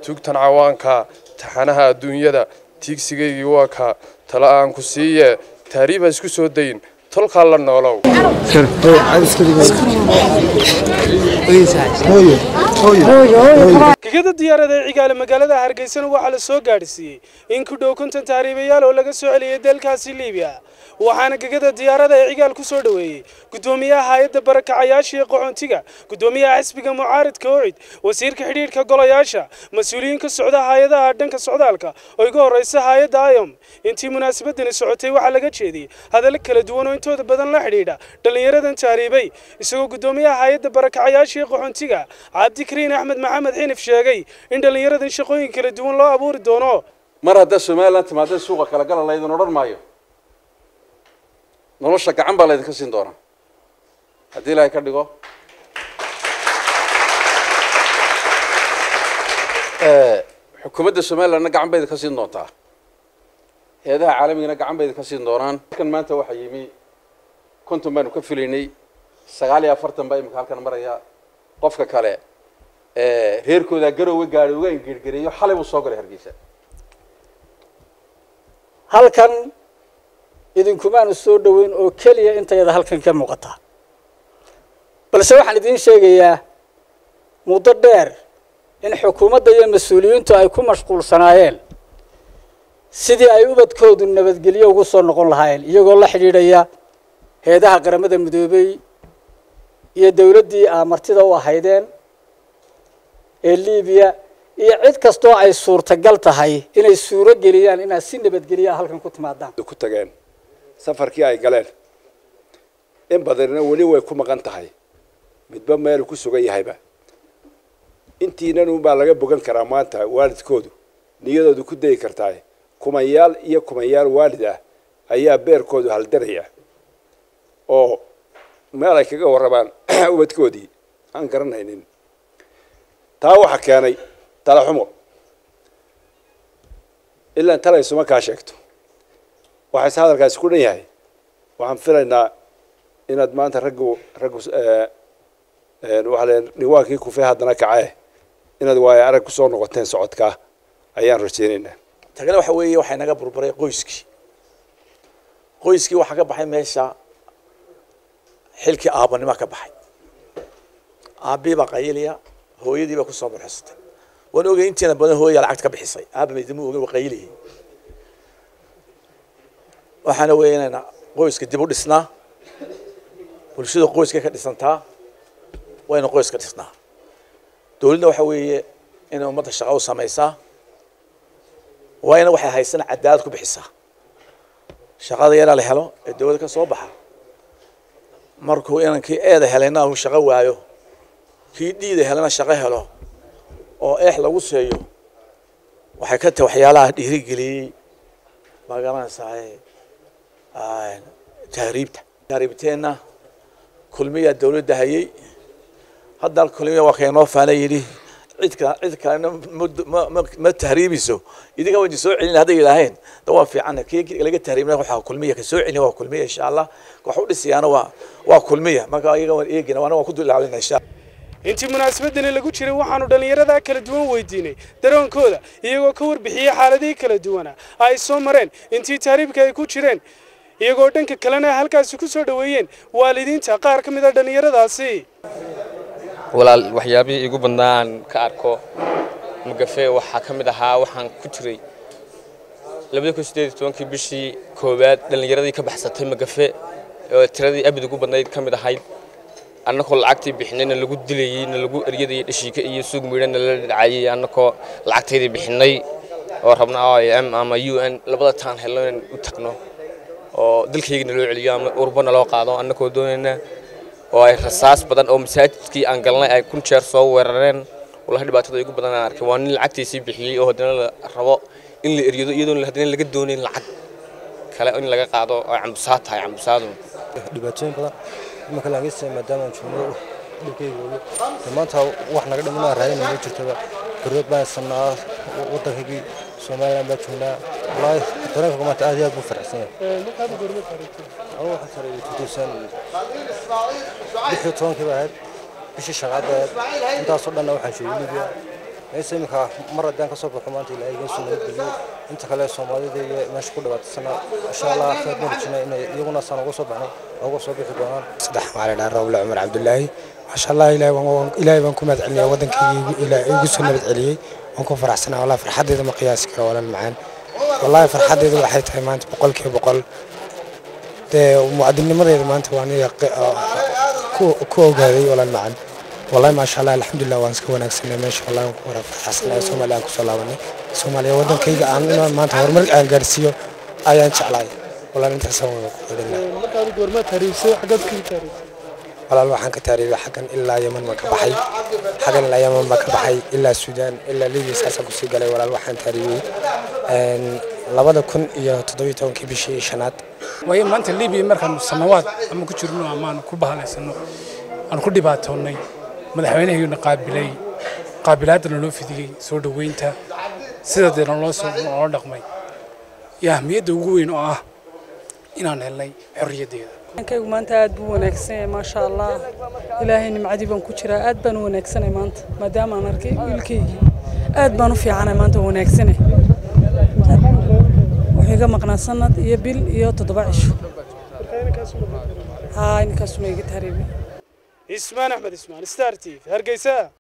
tugtan cawaanka taxanaha adduunyada tiigsigaygii waa ka tala aan ku siiye taariib ha isku soo dayin tolkaa la noolow gegada diyaarada ee cigaale magaalada Hargeysa waxaa la soo gaarsiiyay in ku dhow 50 taariibayaal oo laga soo celiyay dalkaasi Liibiya waxaana gegada diyaarada ee cigaal ku soo dhaweeyay gudoomiyaha hay'adda barakacayaasha ee qaxoontiga gudoomiyaha xisbiga mucaaradka OCID wasiirka xiriirka golayaasha mas'uuliyiin ka socda hay'adaha dhanka socdaalka oo iga horeysa hay'adda IOM intii munaasabadani socotay waxaa laga jeediyay hadallo kala duwan oo intooda badan la xiriira dhalinyaradan taariibay isagoo gudoomiyaha hay'adda barakacayaasha ee qaxoontiga Cabdikariin Axmed Maxamed Xinif sheegay in dhalinyaradan shaqooyin kala duwan loo abuuri doono mar hadda Soomaaliland timaadeen suuqa kala galan laydin odhan maayo nolosha gacan baa laydinka siin doonaa haddii Ilaahay ka dhigo xukuumadda Soomaaliland gacan bay idinka siin doontaa hay'adaha caalamiga gacan bay idinka siin doonaan kan maanta waxa yimi konton baan ka filaynay 49 baa imika halkan maraya qofka kale reerkooda garowga gaari uga ingirgireeyo xalay uu soo galay Hargeysa halkan idinkumaan soo dhaweyn oo kaliya intayada halkan ka muuqata balse waxaan idin sheegayaa muddo dheer in xukuumadda iyo mas'uuliyiintu ay ku mashquulsanaayeen sidii ay ubadkoodu nabadgelyo ugu soo noqon lahaayeen iyagoo la xiriiraya heedaha qaramada midoobay iyo dawladdii martida u ahaydeen ee Liibiya iyo cid kastoo ay suurtagal tahay inay suuro geliyaan in si nabadgelyo halkan ku timaadaan ku tageen safarkii ay galeen in badanna wali way ku maqan tahay midba meel ku sugan yahayba intiina baa laga bogan karaa maanta waalidkoodu niyadoodu ku day kartaa kumayaal waalid ah ayaa beerkoodu haldanaya oo meel ay kaga warrabaan ubadkoodii aan garanaynin taa waxa keenay tala xumo ilaa talay suma ka sheegto waxa hadalkaas ku dhan yahay waxaan filaynaa inaad maanta rag waxa leen niwaakii ku fee hadana kacay inaad waay arag ku soo noqoteen socodka ayaan rajaynaynaa tagana waxa weeye waxay naga burburay qoyskii waxa ka baxay meesha xilkii aabanimo ka baxay aabiba qayliya hooyadiiba ku soo baxsatay waan ogay intiina badan hooyada lacag ka bixisay aaba meedimo ogay qayliyi waxaana weeyana qoyska dib u dhisnaa bulshada qoyska ka dhisantaa wayna qoyska dhisnaa dawladda waxa weeye in ummadda shaqo u samaysaa wayna waxay haysan cadaalad ku bixisaa shaqada yara la helo ee dawladda ka soo baxa markuu inankii eeda helayna uu shaqo waayo kii dhiida helana shaqo helo oo lagu seeyo waxay ka tahay waxyaalaha dhiirigeliyay magaranaysaa taariibteena kulmiya dawladda hayay hadda kulmiya waa keenoo faanay yiri cid kalena ma tahriibiso idiga way soo celin haday ilaahayn waa fiican kii laga tahriibnaa waxa kulmiya ka soo celin waa kulmiya insha Allah wax u dhisayana waa kulmiya marka iyaga waan eegina waan ku dulaalinaa insha intii munaasabadani lagu jiray waxaanu dhalinyarada kala duwan weydiinay dareenkooda iyagoo ka warbixiyay xaaladii kala duwan ay soo mareen intii taariibka ay ku jireen iyagoo dhanka kalena halkaas ku soo dhaweeyeen waalidiinta qaar ka mid ah dhalinyaradaasi walaal waxyaabihii igu badnaan ka arko magafe waxa ka mid ahaa waxaan ku jiray 2018 bishii koowaad dhalinyaradii ka baxsatay magafe oo tiradii abid ugu badnayd ka mid ahayd annakoo lacagtii bixinayna lagu dilayay lagu eryaday dhashiika iyo suuq miidhana la dhacayay annakoo lacagteedii bixinay oo rabna IOM ama UN labada taan helaan u tagno oo dalkayga loo celiyo ama urbana loo qaado annakoo doonayna oo ay rasaas badan oo masaajidkii aan galnay ay kun jeer soo weerareen wallahi dhibaatada igu badan aan arkay waa nin lacagtiisii bixiyay oo hadana la rabo in la eryado iyadoo hadana laga doonin lacag kale in laga qaado oo cambusaad tahay cambusaadu dhibaatooyin badan marka laga sameeyo maadaama jumlo dhulkayga maanta wax naga dhimanaa raadinayno jirtada gurad baan sanaa wadankii Soomaaliland baa joognaa wallahi dareenka maanta aad iyo aad buu farxsan yahay marka gurmad farxsan waxa sareeyay 2016 baa bishii shaqada intaas oo dhan waxaan sheegay Liibiya meesha imika mar haddaan ka soo baxo maanta ilaahay iga soo nabadgeliyo inta kale Soomaalida iyo meesha ku dhawaatayna insha Allah khayr baan rajaynayaa inay iyaguna saan uga soo baxnay uga soo bixi doonaan saddex maalin Rawl Umar Cabdullaahi ma sha Allah ilaahay baan ku mahadcelinayaa wadankayga ilaahay igu soo nabadceliyay waan ku faraxsanahay wallahi farxadeeda ma qiyaasi karo walaal macaan wallahi farxadeedu waxay tahay maanta 100% muwaadinimadeeda maanta waan ku ogaaday walaal macaan والله ما شاء الله الحمد لله وانسك وناكسنا ما شاء الله فرحنا Soomaaliya ku soo laabanay Soomaaliya wadankayga aan maanta horumar aan gaarsiyo ayaan jeclahay wallahi inta soo markaad goorma taariikhsay xagad ka taariikh walaal waxaan ka taariikhay xagan ilaa Yemen ma ka baxay xagan ilaa Yemen ma ka baxay ilaa Suudaan ilaa Liibiya saasa ku sii galay walaal waxaan taariikhay 2017 bishii shanaad way maanta Liibiya markaan sanawaad ama ku jirno amaan ku bahalaysano aan ku dhibaatoonay madaxweynaheena qaabilaadna loo fidiyay soo dhaweynta sida deeran loo soo dhaqmay ahmiyadda ugu weyn oo ah inaan helnay xorriyadeeda kaygu maanta aad buu wanaagsan ma sha Allah ilaahay nimcadi baan ku jiraa aad baan wanaagsan maanta maadaama aan arkay wiilkaygi aad baan u fiicanay maanta wanaagsan wuxuu iga maqnaa sanad iyo bil iyo 7 cisho inkaas ma iga taariibay إسمان أحمد إسمان ستار تيف هرقيسا